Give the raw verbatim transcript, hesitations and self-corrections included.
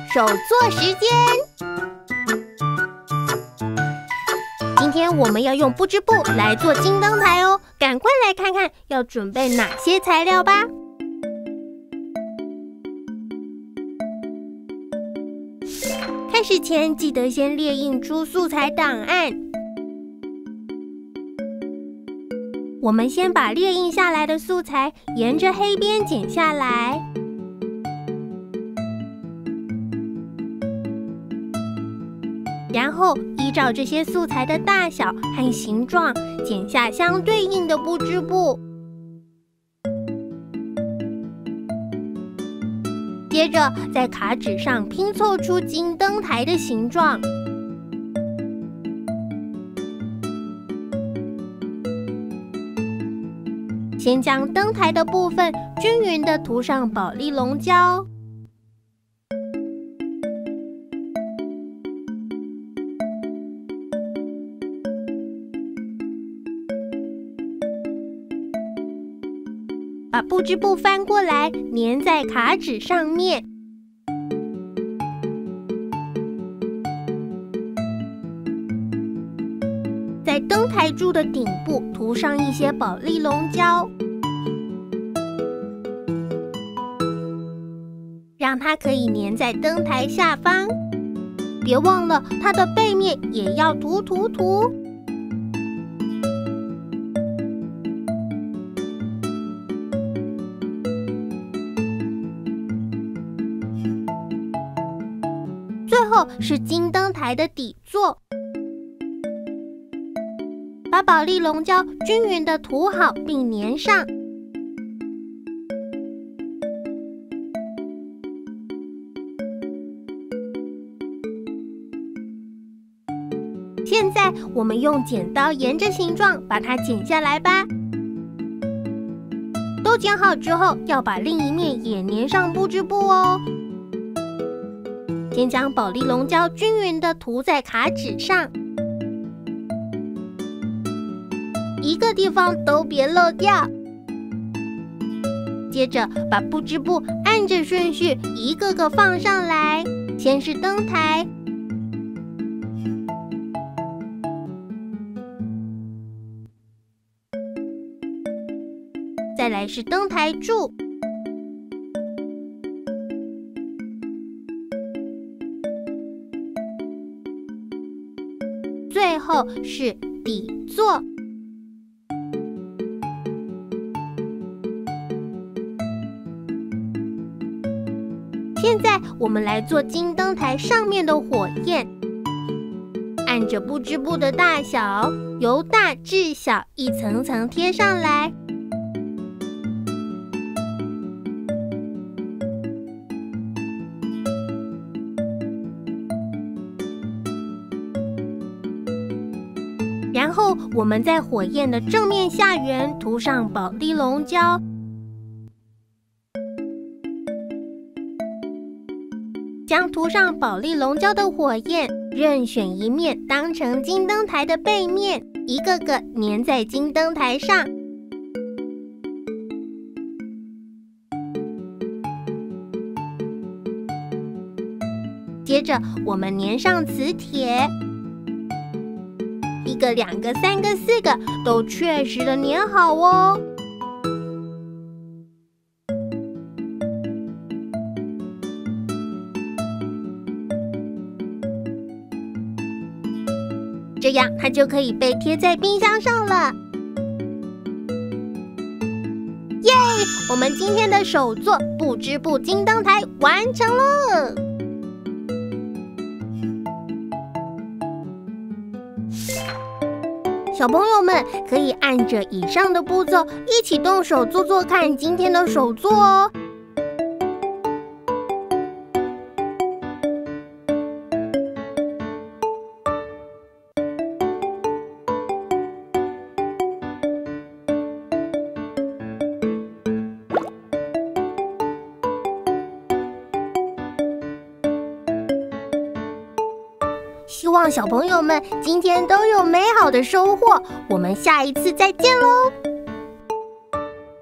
手作时间。今天我们要用不织布来做金灯台哦，赶快来看看要准备哪些材料吧。开始前记得先列印出素材档案。我们先把列印下来的素材沿着黑边剪下来，然后依照这些素材的大小和形状，剪下相对应的不织布。接着在卡纸上拼凑出金灯台的形状。先将灯台的部分均匀地涂上保丽龙胶。把不织布翻过来，粘在卡纸上面。在灯台柱的顶部涂上一些保丽龙胶，让它可以粘在灯台下方。别忘了，它的背面也要涂涂涂。最后是金灯台的底座，把保丽龙胶均匀地涂好并粘上。现在我们用剪刀沿着形状把它剪下来吧。都剪好之后，要把另一面也粘上不织布哦。先将保丽龙胶均匀地涂在卡纸上，一个地方都别漏掉。接着把不织布按着顺序一个个放上来，先是灯台，再来是灯台柱，最后是底座。现在我们来做金灯台上面的火焰，按着不织布的大小，由大至小一层层贴上来。然后我们在火焰的正面下缘涂上保丽龙胶，将涂上保丽龙胶的火焰任选一面当成金灯台的背面，一个个粘在金灯台上。接着我们粘上磁铁，一个、两个、三个、四个都确实的粘好哦。这样它就可以被贴在冰箱上了。耶！我们今天的手作不织布金灯台完成了。小朋友们可以按着以上的步骤一起动手做做看今天的手作哦。希望小朋友们今天都有美好的收获，我们下一次再见喽！